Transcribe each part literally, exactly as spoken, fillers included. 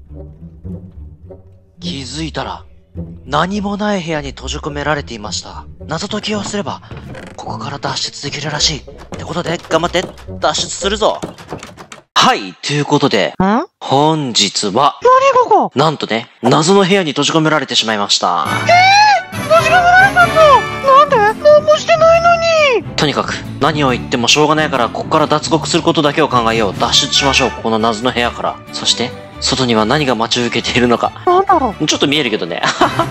気づいたら、何もない部屋に閉じ込められていました。謎解きをすれば、ここから脱出できるらしい。ってことで、頑張って脱出するぞ。はい、ということで、 ん本日は、 何ここなんとね、謎の部屋に閉じ込められてしまいました。 えー、閉じ込められたんだ。なんで何もしてないのに。 とにかく、何を言ってもしょうがないから、ここから脱獄することだけを考えよう。脱出しましょう、この謎の部屋から。そして、外には何が待ち受けているのか。 なんだろう。 ちょっと見えるけどね。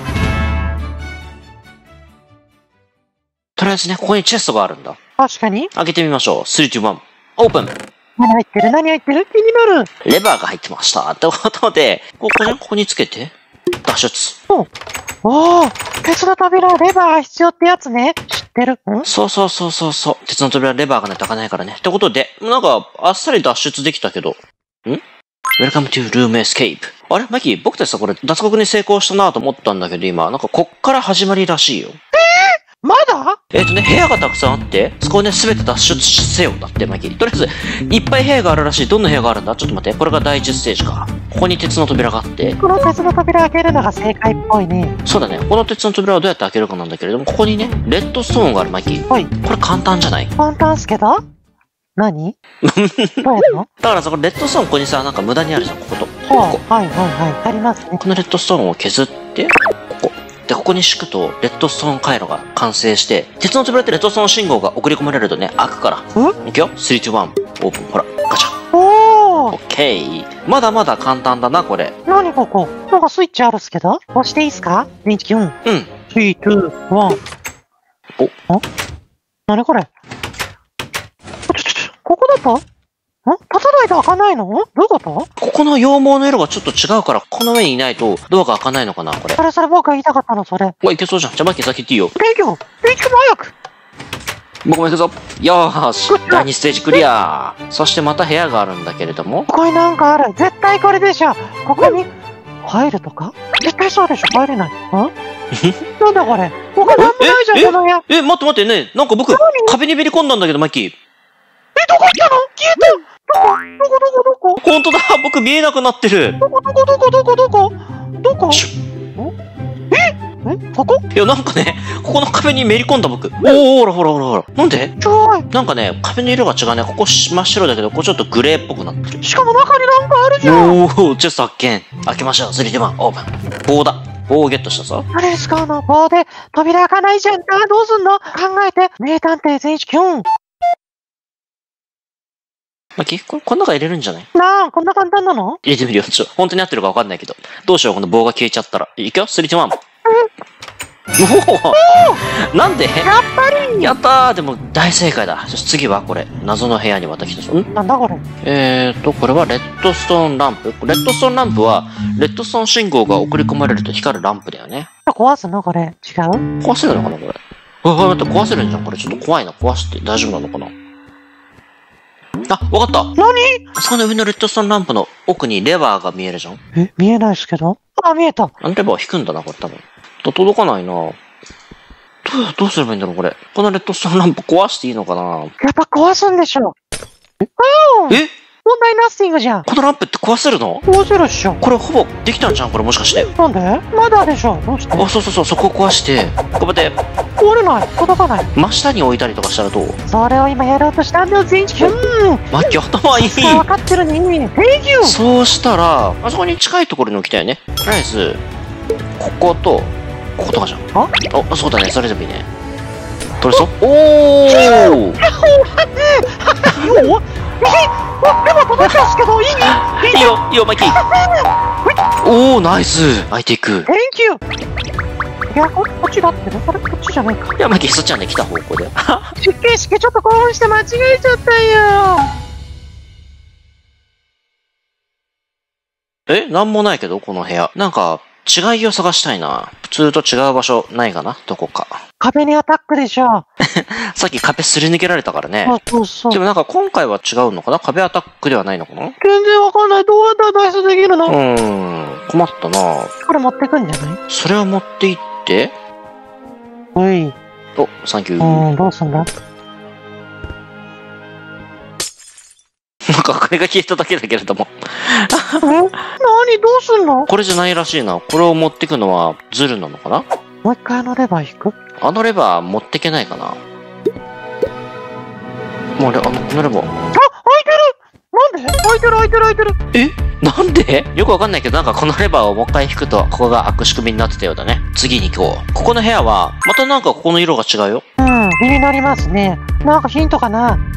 とりあえずね、ここにチェストがあるんだ。 確かに。 開けてみましょう。スリー、ツー、ワン、オープン。 何入ってる何入ってる気になる。 レバーが入ってました。ってことで、ここね、ここにつけて、脱出。 おおー、鉄の扉、レバーが必要ってやつね。知ってる？んそうそうそうそうそう。鉄の扉、レバーがないと開かないからね。ってことで、なんか、あっさり脱出できたけど。ん ?Welcome to Room Escape。あれマキ、僕たちさ、これ、脱獄に成功したなと思ったんだけど、今、なんか、こっから始まりらしいよ。 まだえっとね、部屋がたくさんあって、そこをね、すべて脱出せよ。だって、マキ。とりあえず、いっぱい部屋があるらしい。どんな部屋があるんだちょっと待って。これが第一ステージか。ここに鉄の扉があって。 この鉄の扉開けるのが正解っぽいね。 そうだね。この鉄の扉をどうやって開けるかなんだけれども、ここにね、レッドストーンがある、マキ。 はい。 これ簡単じゃない？ 簡単っすけど何どうやるの？ だからさ、これレッドストーンここにさ、なんか無駄にあるじゃん、ここと。 はここ。 あ、はいはいはい。ありますね。 このレッドストーンを削って、ここ。で、ここに敷くと、レッドストーン回路が完成して、鉄の扉ってレッドストーン信号が送り込まれるとね、開くから。いくよ。スリー、ツー、ワン、オープン。ほら、ガチャ。 おー。 オッケー。まだまだ簡単だな、これ。 何ここなんかスイッチあるっすけど押していいっすか？電池キュン。 うん。 スリー、ツー、ワン。おん何これちょちょちょ、ここだとん立たないと開かないのどういうことここの羊毛の色がちょっと違うから、この上にいないとドアが開かないのかな、これ。 それそれ僕が言いたかったの、それ。 おい、いけそうじゃん。じゃあ、マッキー先行っていいよ。 電気を電気も早く僕も行くぞ。よーし。だいにステージクリア。そしてまた部屋があるんだけれども。 ここになんかある。絶対これでしょ。ここに入るとか絶対そうでしょ。入れない。んなんだこれ他なんもないじゃん、この部屋。 え、待って待ってね。なんか僕、壁にめり込んだんだけど、マッキー。 え、どこ行ったの消えたどこどこどこどこほんとだ僕見えなくなってるどこどこどこどこどこどこええここいや、なんかね、ここの壁にめり込んだ僕。おー、ほらほらほらほら。なんでちょいなんかね、壁の色が違うね。ここ真っ白だけど、ここちょっとグレーっぽくなってる。 しかも中になんかあるじゃんおー、チェスト発見。開けましょう。スリー、ツー、ワン、オープン。棒だ。棒をゲットしたぞ。 あれですかあの棒で扉開かないじゃんかどうすんの考えて名探偵全一キュンマキ、これ、この中入れるんじゃないなあ、こんな簡単なの入れてみるよ。ちょ、本当に合ってるか分かんないけど。どうしよう、この棒が消えちゃったら。いくよ、スリー、ツー、ワン。おおなんでやっぱりやったーでも大正解だ。そして次はこれ。謎の部屋にまた来たぞ。んなんだこれえーと、これはレッドストーンランプ。レッドストーンランプは、レッドストーン信号が送り込まれると光るランプだよね。 壊すのこれ違う壊せるのかなこれ。あ、あ、待って、壊せるんじゃん。これちょっと怖いな。壊して大丈夫なのかなあ、わかった何あそこの上のレッドストーンランプの奥にレバーが見えるじゃん。 え、見えないですけどあ、見えたあのレバーを引くんだな、これ多分。と届かないなどう、どうすればいいんだろう、これ。このレッドストーンランプ壊していいのかなやっぱ壊すんでしょええ問題ナッシングじゃんこのランプって壊せるの壊せるっしょこれほぼできたんじゃんこれもしかして。 なんでまだでしょどうしてあ、そうそうそう、そこを壊して、こうやって、 壊れない届かない真下に置いたりとかしたらどうそれを今やろうとしたんだよ全一キュンマッキー頭いい分かってるね Thank you そうしたら、あそこに近いところに置きたいよね。とりあえず、ここと、こことかじゃん。 ああ、そうだね、それでもいいね。取れそうおーよっえでも届いたんすけどいいいいよ、いいよ、マッキーおー、ナイス相手いく。 Thank you いや、ここっちだってね。これこっちじゃないか。 いや、マッキーそっちはね、来た方向で。 実験式ちょっと興奮して間違えちゃったよえなんもないけどこの部屋。なんか、違いを探したいな。普通と違う場所ないかなどこか。 壁にアタックでしょ。 さっき壁すり抜けられたからね。 そうそうそう。 でもなんか今回は違うのかな壁アタックではないのかな全然わかんない。どうやったら脱出できるのうーん。困ったなこれ持ってくんじゃないそれを持って行って。 おい。 お、サンキュうー。 ん、どうすんだなんかこれが消えただけだけれども。 え何何どうすんの？ これじゃないらしいな。これを持ってくのはズルなのかな？ もう一回あのレバー引く？ あのレバー持ってけないかな？もうあれ、あのレバー。 あ、開いてる！なんで？開いてる開いてる開いてる。 え？なんで？よくわかんないけど、なんかこのレバーをもう一回引くと、ここが開く仕組みになってたようだね。次に行こう。ここの部屋は、またなんかここの色が違うよ。 うん、気になりますね。なんかヒントかな？ん？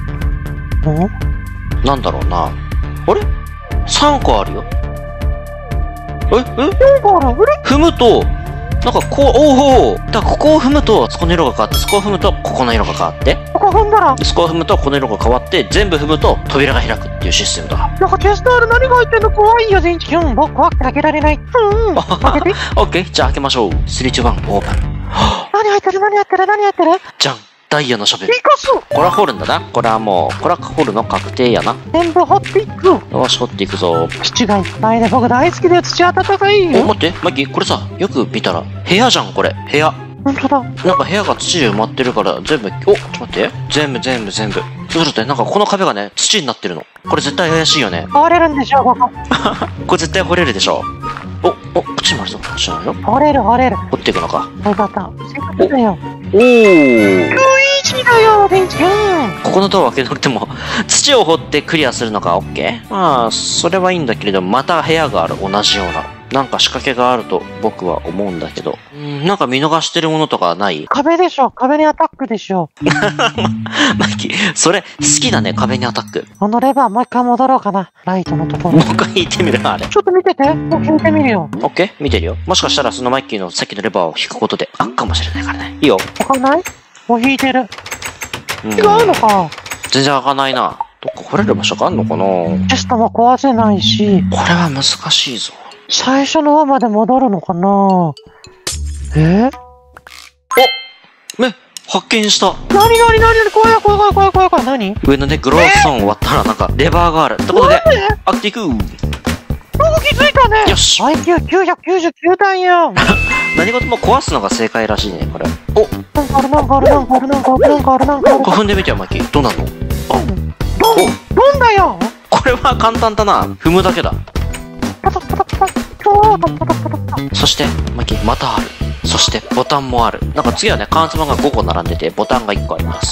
なんだろうな。あれ ?さん 個あるよ。ええよんこある？ 踏むと、なんかこう、おお、だからここを踏むと、そこの色が変わって、そこを踏むと、ここの色が変わって、 ここ踏んだら、 そこを踏むと、この色が変わって、全部踏むと、扉が開くっていうシステムだ。 なんかチェストある。何が入ってんの？怖いよ、全一君。僕怖くて開けられない。うん、開けて。 オッケー、じゃあ開けましょう。スリー、ツー、ワン、オープン。 何入ってる？何入ってる？何入ってる？ じゃん、ダイヤのシャベル。 ピカソ！ これは掘るんだな。これはもう、これは掘るの確定やな。 全部掘っていく。 よし、掘っていくぞ。 土がいっぱいで僕大好きで土温かいお、 よ。 待って、マッキー、これさ、よく見たら、部屋じゃん、これ。部屋。 ほんとだ。 なんか部屋が土で埋まってるから、全部、お、ちょっと待って。全部、全部、全部。そうするとね、なんかこの壁がね、土になってるの。これ絶対怪しいよね。 掘れるんでしょ、ここ。 これ絶対掘れるでしょ。お、お、こっちにもあるぞ。こっちにもあるよ。 掘れる、掘れる。 掘っていくのか。 よかった。せっかくだよ。 おー。 ルイージだよ、全一君。 ここのドア開けなくても、土を掘ってクリアするのか、オッケー。まあ、それはいいんだけれど、また部屋がある。同じような。なんか仕掛けがあると僕は思うんだけど。んなんか見逃してるものとかない？ 壁でしょ。壁にアタックでしょ。 マイキー、それ好きだね、壁にアタック。 このレバーもう一回戻ろうかな。ライトのところ。 もう一回引いてみるあれ。 ちょっと見てて。もう聞いてみるよ。 オッケー見てるよ。もしかしたらそのマイキーのさっきのレバーを引くことで開くかもしれないからね。いいよ。 開かない？もう引いてる。 うん、 違うのか。 全然開かないな。どっか掘れる場所があるのかな？ テストも壊せないし。 これは難しいぞ。 最初の方まで戻るのかな？え？ お！め、発見した。 なになになになに？怖い怖い怖い怖い怖い怖い。なに？ 上のね、グローストーン終わったらなんかレバーがある。ってことで、開けていく。 僕気づいたね。 よし。 アイキューきゅうひゃくきゅうじゅうきゅう だよ。 何事も壊すのが正解らしいね、これ。お！ なんかあるなんかあるなんかあるなんかあるなんかあるなんかある。 これ踏んでみてよ、マキ。どうなんの？あ、 ドンドンだよ。 これは簡単だな。踏むだけだ。 パタパタパタパタパタパタパタ。 そして、マキ、またある。そして、ボタンもある。なんか次はね、関数板がごこ並んでて、ボタンがいっこあります。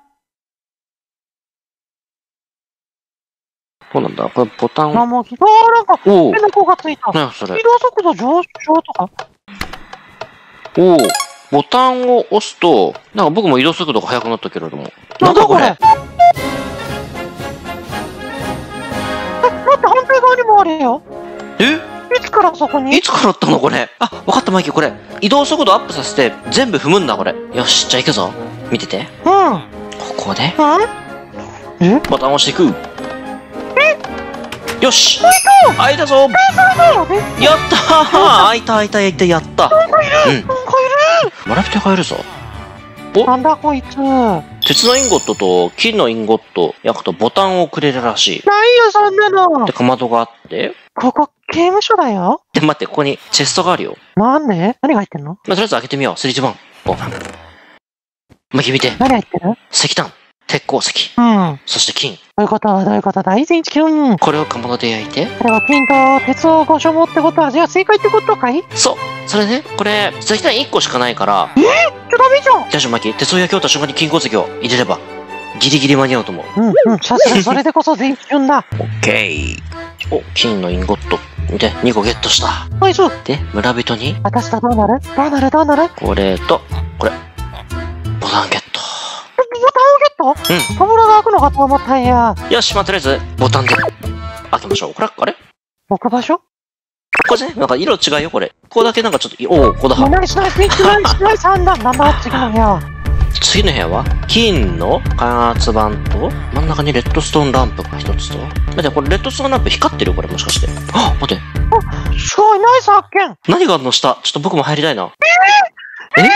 どうなんだこれボタンあ、もう、あーなんか、 おお。 変な子がついた。 何それ移動速度上昇とか。 おお。ボタンを押すと、なんか僕も移動速度が速くなったけれども。 なんだこれ。え、待って反対側にもあるよ。 えいつからそこに？ いつからあったのこれ。あ、わかったマイキー、これ。移動速度アップさせて、全部踏むんだ、これ。よし、じゃあ行くぞ。見てて。 うん。 ここで、 うん？え？ ボタンを押していく。 え？ よし開いたぞ。 え、それだよね。 やったー開いた開いた開いた、やった。 なんかいる。 うん。 なんかい学び手がいるぞ。 る。なんだこいつ。ない鉄のインゴットと金のインゴット焼くとボタンをくれるらしい。 よ、そんなの。 で、かまどがあって。 ここ、刑務所だよ。 で、待って、ここにチェストがあるよ。 なんで？何が入ってんの？ まあ、とりあえず開けてみよう。スリー、ツー、ワン。オープン。マキ見て。 何入ってる？ 石炭、鉄鉱石、 うん。 そして金。 どういうことはどういうことだい？全一君。 これをかまどで焼いて。 これは金と鉄をご所持ってことは、じゃあ正解ってことかい？ そう。それね、これ、石炭いっこしかないから。 えー、ちょ、ダメじゃん。 大丈夫、マキ。鉄を焼き終わった瞬間に金鉱石を入れれば、ギリギリ間に合うと思う。 うんうん、さすがそれでこそ全一君だ。 オッケー。お、金のインゴット。見て、にこゲットした。 ナイス。 で、村人に、 私とどうなる？どうなるどうなる？ これと、これ。ボタンゲット。 ボタンをゲット？うん。扉が開くのかと思ったんや。 よし、まあ、とりあえず、ボタンで開けましょう。これ、あれ置く場所？ これね、なんか色違うよ、これ。ここだけなんかちょっと、おお、ここだ。 ナイスナイスナイスナイスナイスなんだ。なんだ次の部屋。 次の部屋は金の感圧板と真ん中にレッドストーンランプが一つと。待って、これレッドストーンランプ光ってるよ、これもしかして。あ、待って。 あ、すごい、ナイス発見。 何があるの下。ちょっと僕も入りたいな。 えー、えー、 え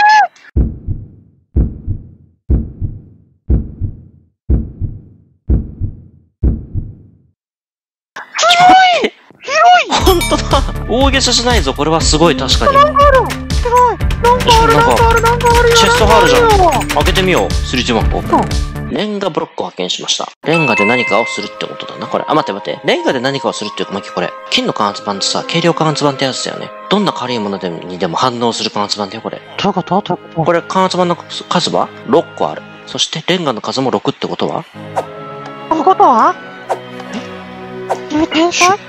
広い。 ほんとだ。大げさじゃないぞ。これはすごい、確かに。 なんかある。すごい。なんかある、なんかある、なんかあるよ。 チェストがあるじゃん。開けてみよう。スリー、ツー、ワン、オープン。 レンガブロックを発見しました。レンガで何かをするってことだな、これ。あ、待って待って。レンガで何かをするっていうか、マキこれ。金の加圧板ってさ、軽量加圧板ってやつだよね。どんな軽いものでもにでも反応する加圧板だよ、これ。 どういうことどういうことこれ、加圧板の数はろっこある。そして、レンガの数もろくってことはということはえ君天才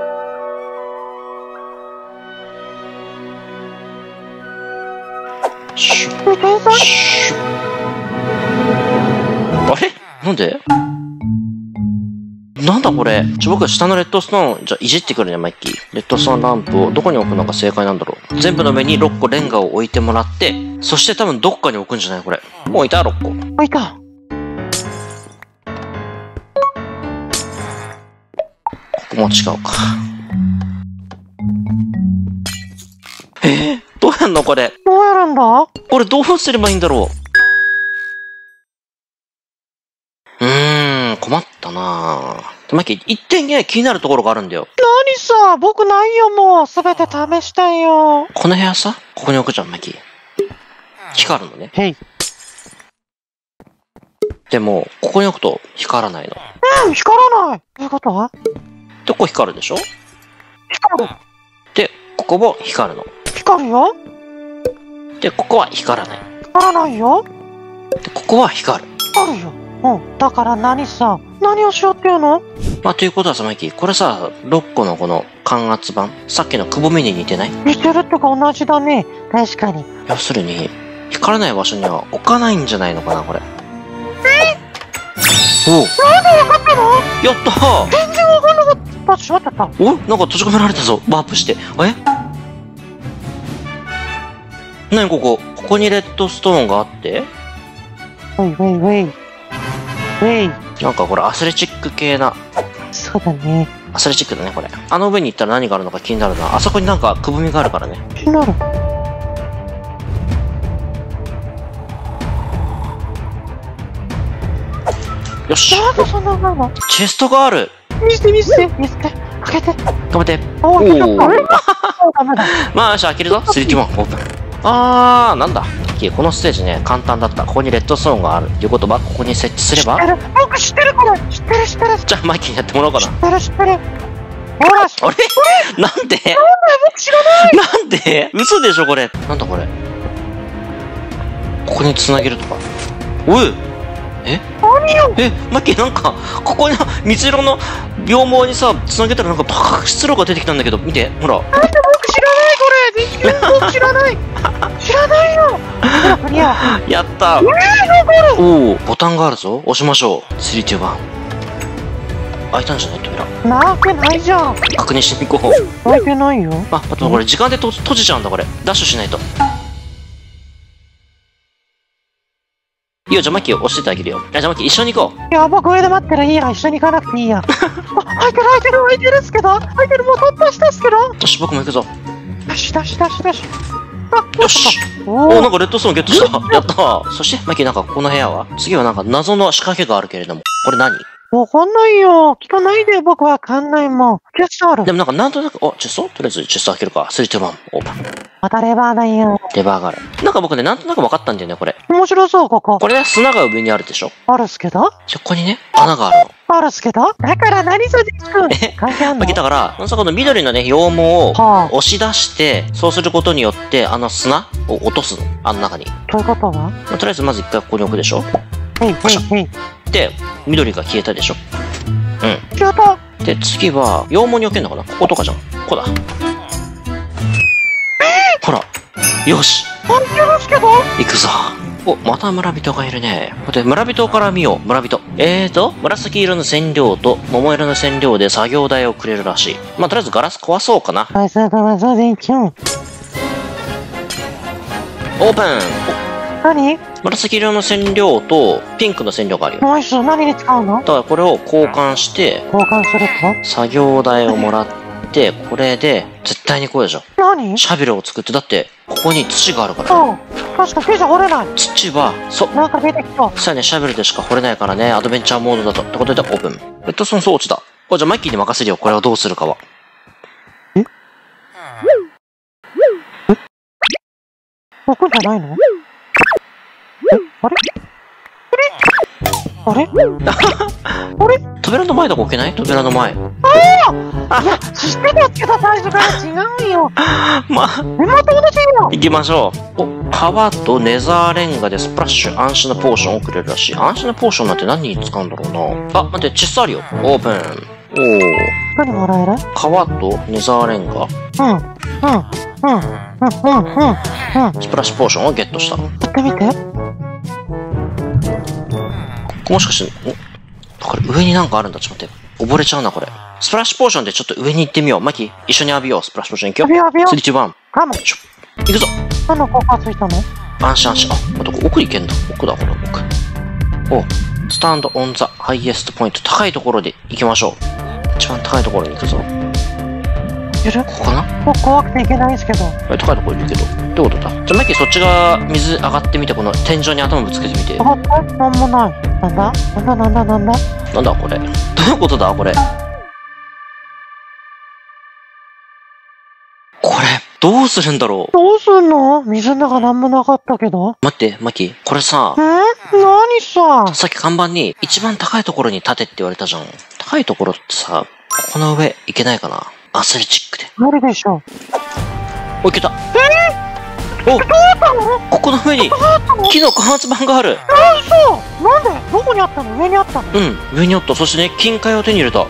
シュッ君天才シュッあれなんでなんだこれちょ、僕は下のレッドストーン、じゃあいじってくるね、マイキー。レッドストーンランプをどこに置くのが正解なんだろう。全部の上にろっこレンガを置いてもらって、そして多分どっかに置くんじゃないこれ。もう置いた ?ろっこ。 置いた。 ここも違うか。えー、どうやんのこれ。 どうやるんだこれどうすればいいんだろう。うーん、困ったなぁ。マキ、一点ね、気になるところがあるんだよ。 何さ、僕ないよ、もう。すべて試したいよ。 この部屋さ、ここに置くじゃん、マキ。光るのね。 へい。 でも、ここに置くと光らないの。 うん、光らない。どういうことはで、ここ光るでしょ光る。 で、ここも光るの。 光るよ。 で、ここは光らない。 光らないよ。 で、ここは光る。 光るよ。うん。だから何さ、何をしようっていうのまあ、ということはさ、マイキー、これさ、ろっこのこの感圧板、さっきのくぼみに似てない？ 似てるってか同じだね。確かに。 要するに、光らない場所には置かないんじゃないのかな、これ。 えおう。 なんで分かったのやったー全然分かんなかった。しまったった。 おなんか閉じ込められたぞ。ワープして。えなにここここにレッドストーンがあってウェイウェイウェイ。ウェイ。 なんかこれアスレチック系な。 そうだね。 アスレチックだね、これ。あの上に行ったら何があるのか気になるな。あそこになんかくぼみがあるからね。 気になる。 よし。 なんでそんなのなのチェストがある。 見せて見せて見せて。かけて。 頑張って。 おお、開けちゃった。 おーあれダメだ。 まあ、よし、開けるぞ。スリー、ツー、ワン、オープン。あー、なんだ。このステージね、簡単だった。ここにレッドストーンがある。ということは、ここに設置すれば。 知ってる。僕知ってるこれ。知ってる知ってる。 じゃあ、マイキーにやってもらおうかな。 知ってる知ってる。ほら、知ってる。 あれなんでなんだよ、僕知らない。 なんで嘘でしょ、これ。なんだこれ。ここに繋げるとか。おいえ何よえ、マッキーなんか、ここに水色の羊毛にさ、繋げたらなんか爆出炉が出てきたんだけど、見て、ほら。 なんで僕知らないこれ。全然僕知らない。知らないよ。ほら、クリア。 やったえー、残る。 おお、ボタンがあるぞ。押しましょう。スリー、ツー、ワン。開いたんじゃない扉。 なわけないじゃん。 確認しに行こう。 開いてないよ。 あ、あとこれ時間でと閉じちゃうんだ、これ。ダッシュしないと。いいよ、じゃあマッキー押しててあげるよ。じゃあマッキー一緒に行こう。 いや、僕上で待ってる。いいや、一緒に行かなくていいや。あ、開いてる開いてる開いてるっすけど。開いてる、もう突破したっすけど。 よし、僕も行くぞ。 よし、よし、よし、よし。あ、 よし。 おおー、なんお。 かレッドストーンゲットした。やったー。そして、マッキーなんかこの部屋は次はなんか謎の仕掛けがあるけれども。これ何わかんないよ。聞かないで、僕わかんないもん。チェストあるで。もなんかなんとなく、お、チェストとりあえずチェスト開けるか。スリー、ツー、ワン、オープン。 またレバーだよ。 レバーがある。なんか僕ね、なんとなく分かったんだよね、これ。 面白そう、ここ。 これね、砂が上にあるでしょ。 あるっすけどそこにね、穴があるの。 あるっすけどだから何それつくんえ関係あんの開けたから、まずこの緑のね、羊毛をはあ。 押し出して、そうすることによって、あの砂を落とすの。あの中に。 ということはまあとりあえずまず一回ここに置くでしょ。 へい、へい、へい。 で、緑が消えたでしょ。う消えた。 ん。で、次は、羊毛に置けんのかなこことかじゃん。ここだ。ほら。よし。 関係あるっすけど行くぞ。お、また村人がいるね。で、村人から見よう。村人。えーと、紫色の染料と桃色の染料で作業代をくれるらしい。まあ、とりあえずガラス壊そうかな。 はい、それでは、それでいきょう。 オープン。 何紫色の染料とピンクの染料があるよ。 ナイス、何に使うのだからこれを交換して、 交換する作業代をもらって、これで、絶対にこうでしょ。 と何シャベルを作って、だって、ここに土があるから。 うん。確か、手じゃ掘れない。 土は、そ、 なんか出てきた。 さあね、シャベルでしか掘れないからね、アドベンチャーモードだと。ってことで、オープン。レッドストーン装置だ。お、じゃあマイキーに任せるよ。これをどうするかは。 え置くんじゃないのえあれあれあれ扉の前とか置けない？扉の前。 ああいや、知ってたけど最初から違うよ。 まあ、 え、また同じよ。 行きましょう。お、川とネザーレンガでスプラッシュ、安心なポーションをくれるらしい。安心なポーションなんて何に使うんだろうな。あ、待って、チェストあるよ。オープン。おー。 何もらえる？ 川とネザーレンガ。 うん、うん、うん、うん、うん、うん、うん。 スプラッシュポーションをゲットした。 やってみて。 もしかして、おこれ上になんかあるんだ。ちょっと待って。溺れちゃうな、これ。スプラッシュポーションでちょっと上に行ってみよう。マキ、一緒に浴びよう。スプラッシュポーション行くよ。 浴びよう浴びようスリー、ツー、ワン。 カモン。 ちょ、行くぞ。 何の効果ついたの？ 安心安心。あ、どこ奥行けんだ。奥だ、これ、奥。お、スタンドオンザハイエストポイント。高いところで行きましょう。一番高いところに行くぞ。 いる？ ここかな？ もう怖くていけないんですけど。 え、高いところにいるけど。どういうことだ？じゃあ、マキ、そっち側、水上がってみて、この天井に頭ぶつけてみて。 上がった？なんもない。なんだ？なんだなんだなんだ？ なんだ、これ。どういうことだ、これ。これ、どうするんだろう。 どうすんの？水の中なんもなかったけど。 待って、マキ、これさ、 え？何さ？ さっき看板に一番高いところに立てって言われたじゃん。高いところってさ、ここの上行けないかな？アスレチックで。 無理でしょ。 お、行けた。 えー、 お、 どうしたの？ ここの上に木の加圧板がある。 え、嘘？なんで？どこにあったの？上にあったの？ うん、上にあった。そしてね、金塊を手に入れた。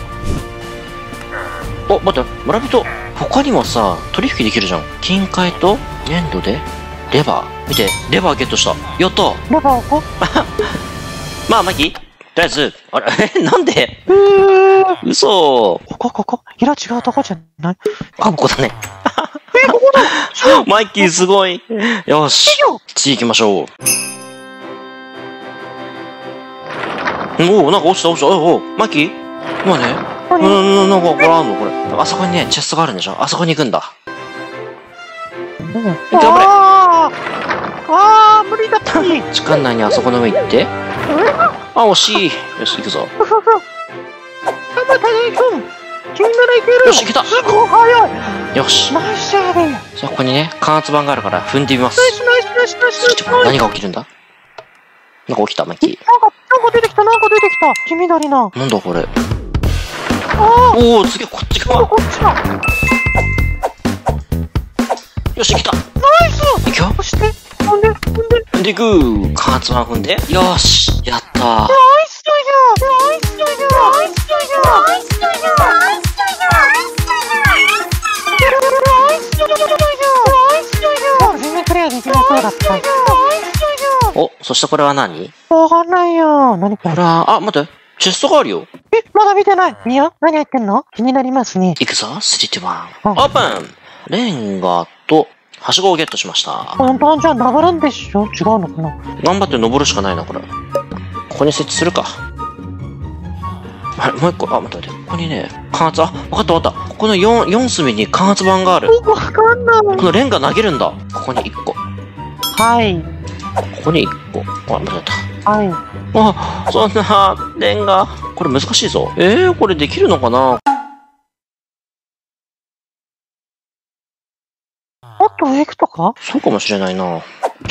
お、待って、村人、他にもさ、取引できるじゃん。金塊と粘土でレバー。見て、レバーゲットした。やったレバーこ？ まあ、マキ、とりあえず、あれ、え、なんで？ えー、 嘘。 ここここ色違うとこじゃない？ あ、ここだね。 え、ここだ。 マイキーすごい。よし。次行きましょう。おお、なんか落ちた落ちた。おお、マイキー今ね。うん、なんか、これあんのこれ。あそこにね、チェストがあるんでしょ？あそこに行くんだ。 うん、 頑張れ。 あーあー、無理だったに。 時間内にあそこの上行って。あ、惜しい。よし、行くぞ。 頑張れ、大君。君ならいける。 よし、行けた。 すごい早い。 よし。 ナイスジャーニー。 じゃあ、ここにね、加圧板があるから踏んでみます。 ナイスナイスナイスナイスナイス。 何が起きるんだ？なんか起きた、マイキー。 なんか、なんか出てきた、なんか出てきた。黄緑な。 なんだこれ。 あー。 おお、次はこっち側。 こっちだ。 よし、来た。 ナイス。 行くよ。 そして、踏んで、踏んで。 踏んでいく。加圧板踏んで。よーし、やったー。 ナイスだよ。ナイスだよ。ナイスだよ。ナイスだよ。ナイスだよ。ナイスだよ。ナイスだよ。ナイスだよ。全然クリアできなそうだった。ナイスだよ。 お、そしてこれは何？ わかんないよ。何これ？ これは、あ、待って。チェストがあるよ。 え、まだ見てない。いや、何入ってんの？気になりますね。 いくぞ、スリー、ツー、ワン。 うんオープン。レンガと、はしごをゲットしました。 本当はじゃあ登るんでしょ？違うのかな？ 頑張って登るしかないな、これ。ここに設置するか。あれ、もう一個、あ、待って待って。ここにね、加圧、あ、わかったわかった。ここのよん、よん隅に加圧板がある。 わかんない。 このレンガ投げるんだ。ここにいっこ。 はい。 ここにいっこ。あ、間違えた。 はい。 あ、そんな、レンガ。これ難しいぞ。えー、これできるのかな？ もっと上行くとか？ そうかもしれないな。 あ、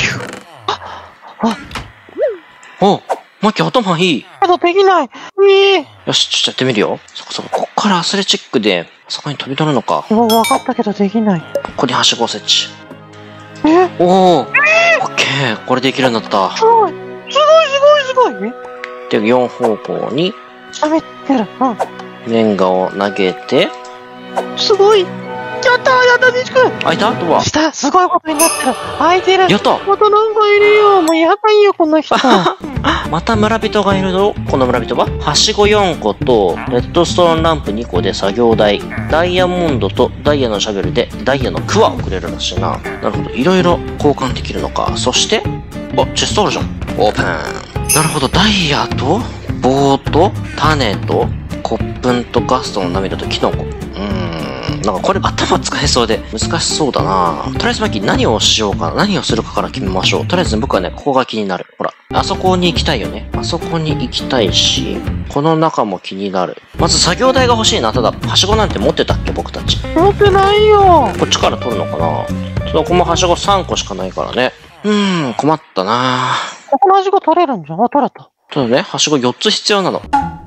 お、マキ頭いい。 まだできない。ええ。 よし、ちょっとやってみるよ。そこそこ、こっからアスレチックで、そこに飛び乗るのか。 もう分かったけどできない。 ここにはしごを設置。 え？ おー、オッケー。これできるようになった。 すごい。すごいすごいすごい。え？ で、よん方向に、 喋ってる。うレンガを投げて、 ん。すごい。やったー、やったー、西君。 開いたドア。 下、すごいことになってる。開いてる。 やったまたなんかいるよ。もうやばいよ、この人。 また村人がいるぞ。この村人ははしごよんことレッドストーンランプにこで作業台、ダイヤモンドとダイヤのシャベルでダイヤのクワをくれるらしいな。なるほど、いろいろ交換できるのか。そしてあ、チェストあるじゃん。オープン。なるほど、ダイヤと棒と種と骨粉とガストの涙とキノコ。うーん、なんかこれ頭使えそうで難しそうだな。とりあえずマキ何をしようかな、何をするかから決めましょう。とりあえず僕はね、ここが気になる。ほら、あそこに行きたいよね。あそこに行きたいし、この中も気になる。まず作業台が欲しいな。ただ、はしごなんて持ってたっけ僕たち。 持ってないよ。 こっちから取るのかな。ただこのはしごさんこしかないからね。うーん、困ったな。 ここのはしご取れるんじゃん。あ、取れた。 ただね、はしごよっつ必要なの。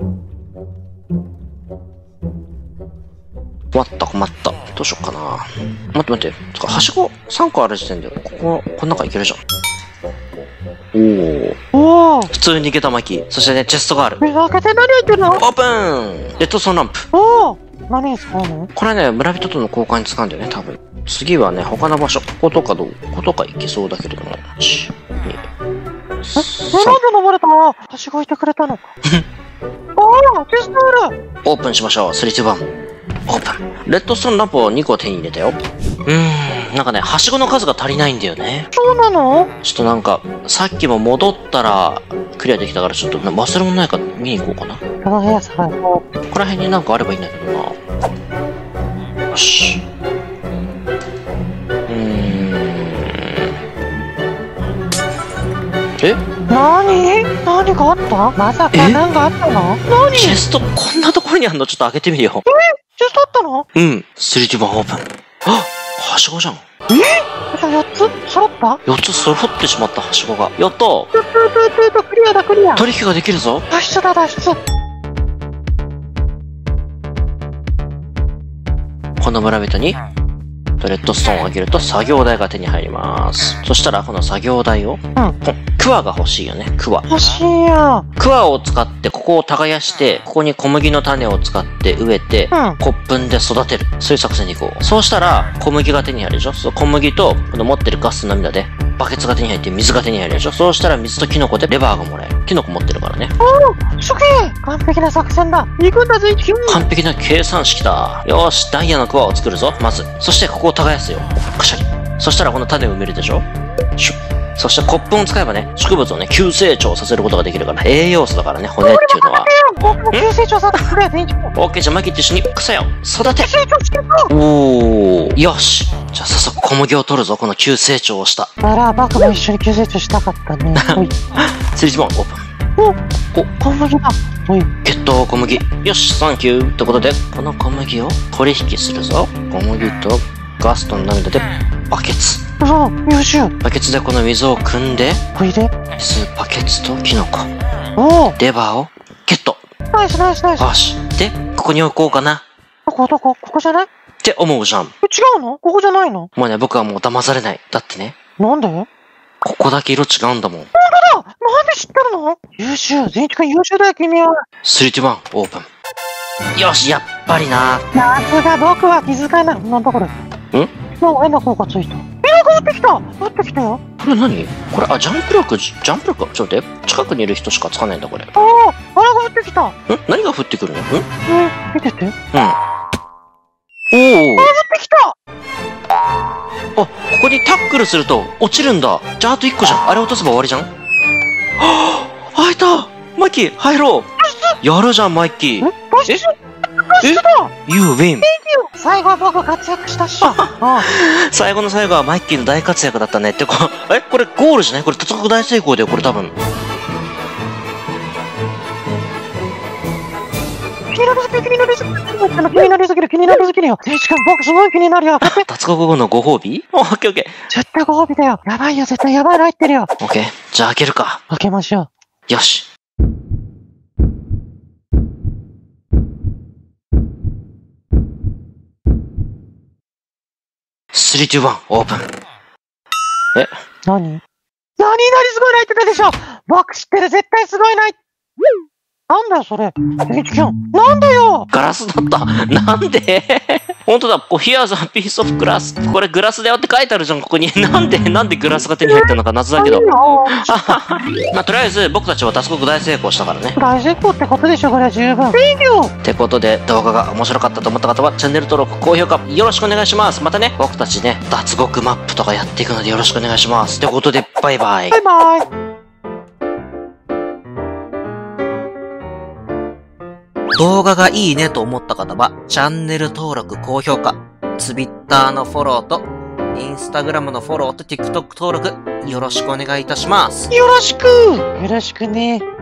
困った困った。どうしよっかな。待って待って。つか、はしごさんこある時点で、ここ、この中いけるじゃん。おー。 おお。 普通にいけたマキ。そしてね、チェストがある。 え、開けて何やってんの？ オープン！レッドストーンランプ。 おお。何に使うの？ これね、村人との交換に使うんだよね、多分。次はね、他の場所。こことかどうこことか行けそうだけれども。いち、に、 え、なんで登れたの？はしごいてくれたのか。ああ、チェストある。 オープンしましょう。スリー、ツー、ワン。オープン。レッドストーンランプをにこ手に入れたよ。うーん、なんかね、はしごの数が足りないんだよね。 そうなの？ ちょっとなんか、さっきも戻ったら、クリアできたから、ちょっと忘れ物ないか見に行こうかな。 この部屋さ、こここら辺になんかあればいいんだけどな。よし。うーん。え？ なに？何かあった？まさか何かあったの？何？ チェスト、こんなところにあんの？ちょっと開けてみるよ。 え？チェストあったの？ うん。スリー、ツー、ワンオープン。あ、はしごじゃん。 え？じゃあよっつ揃った？ よっつ揃ってしまったはしごが。やったー。 トゥトゥトゥトゥクリアだクリア。 取引ができるぞ。 脱出だ脱出。 この村人にレッドストーンをあげると作業台が手に入ります。そしたらこの作業台を、うん、クワが欲しいよね、クワ。 欲しいよ。 クワを使ってここを耕して、ここに小麦の種を使って植えて、うん、骨粉で育てる。そういう作戦に行こう。そうしたら小麦が手に入るでしょ。そう小麦とこの持ってるガスの涙でバケツが手に入って水が手に入るでしょ。そうしたら水とキノコでレバーがもらえる。キノコ持ってるからね。 おお、すげえ完璧な作戦だ。行くんだぜ、 完璧な計算式だ。よーし、ダイヤのクワを作るぞ、まず。そしてここを耕すよ。カシャリ。そしたらこの種を埋めるでしょ。シュッ。そして骨粉を使えばね、植物をね、急成長させることができるから、栄養素だからね、骨っていうのは。 僕も急成長させてくれ、店長。 オッケー、じゃあマキと一緒に草よ、育て。 成長してる。 おー、よし。じゃあ早速小麦を取るぞ、この急成長をした。 あら、僕も一緒に急成長したかったね。おい。 スリー、ツー、ワンオープン。 お、お、小麦だ。おい。 ゲット小麦。よし、サンキュー。ってことで、この小麦を取引するぞ。小麦とガスと涙でバケツ。 そう、優秀。 バケツでこの水を汲んで、 おいで。 水、バケツとキノコ。 おお。 レバーをゲット。 ナイスナイスナイス。 よし。で、ここに置こうかな。 どこどこここじゃない？ って思うじゃん。 違うの？ここじゃないの？ もうね、僕はもう騙されない。だってね。 なんで？ ここだけ色違うんだもん。 ほんとだ！なんで知ってるの？優秀。全一君優秀だよ、君は。 スリー、ツー、ワンオープン。よし、やっぱりな。 さすが僕は気づかない。なんだこれ。ん？なんか変な効果ついた。え、なんか降ってきた！降ってきたよ。 これ何？これ、あ、ジャンプ力、ジャンプ力か。ちょっと待って。近くにいる人しかつかないんだ、これ。 ああ、あれが降ってきた。ん？ 何が降ってくるの？ん？ え、見てて。うん。 おお。あ、降ってきた！ あ、ここにタックルすると落ちるんだ。じゃああといっこじゃん。あれ落とせば終わりじゃん。はぁ、開いた！マイキー、入ろう！やるじゃん、マイキー。 え？脱出だ！ You win! 最後は僕活躍したっしょ。 最後の最後はマイキーの大活躍だったね。ってか、え、これゴールじゃない？これ突破大成功だよ、これ多分。 気になりすぎる、気になりすぎる、気になりすぎる、気になりすぎるよ。選手君、僕すごい気になるよ。 脱獄後のご褒美？オッケーオッケー。 絶対ご褒美だよ。やばいよ、絶対やばいの入ってるよ。 オッケー。じゃあ開けるか。 開けましょう。よし。スリー、ツー、ワンオープン。え？ 何？何？何すごいの入ってたでしょ。僕知ってる、絶対すごいの入って。なんだよ、それ。え、ちゃん。なんだよ。 ガラスだった。なんで？本当だ。こう、Here's a piece of glass。これグラスだよって書いてあるじゃん、ここに。なんで、なんでグラスが手に入ったのか謎だけど。まあ、とりあえず、僕たちは脱獄大成功したからね。 大成功ってことでしょ、これは十分。Thank you！ ってことで、動画が面白かったと思った方は、チャンネル登録、高評価、よろしくお願いします。またね、僕たちね、脱獄マップとかやっていくのでよろしくお願いします。ってことで、バイバイ。 バイバイ。 動画がいいねと思った方は、チャンネル登録、高評価、Twitter のフォローと、Instagram のフォローと TikTok 登録、よろしくお願いいたします。 よろしくよろしくね。